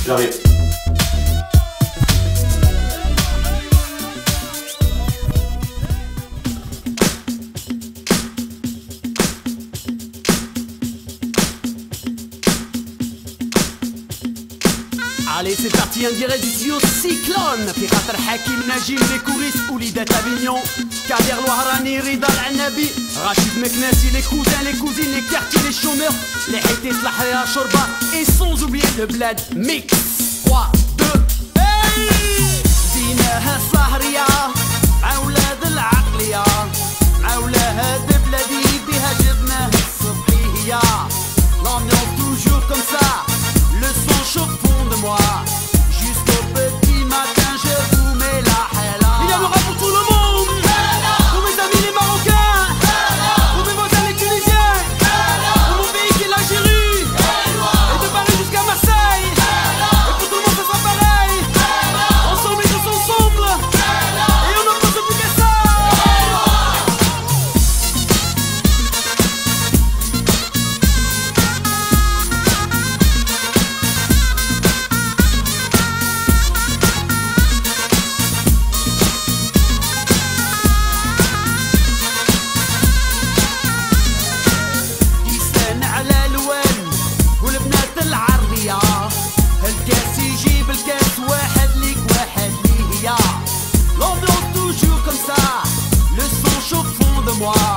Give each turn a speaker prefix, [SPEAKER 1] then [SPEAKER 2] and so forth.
[SPEAKER 1] J'arrive.
[SPEAKER 2] Allez, c'est parti, un direct du duo Cyclone. Pirate Al-Hakim, Najim, les coulisses, Oulidat Avignon, Kader Louharani, Rida Al-Anabi, Rachid Meknasi, les cousins, les cousines, les quartiers, les chômeurs, les Haïtis, Lahria, Shorba, et sans oublier le bled mix. 3, 2, hey! زيناها السهرية مع ولاد العقلية، مع ولاد بلادي بها جبناه الصبحية. L'ambiance toujours comme ça, le son chaud au fond de moi. Jusqu'au petit matin, je vous mets la hella. Il y a le rap pour tout le monde. Pour mes amis les Marocains, pour mes voisins les Tunisiens, pour mon pays qui est l'Algérie, et de Paris jusqu'à Marseille. Et pour tout le monde, ça sera pareil. Ensemble et tous ensemble. Et on ne pense plus qu'à ça. يسلم على الوان والبنات العربية، الكاس يجيب الكاس، واحد ليك واحد لي هي. L'ambiance toujours comme ça, le son chaud au fond de moi.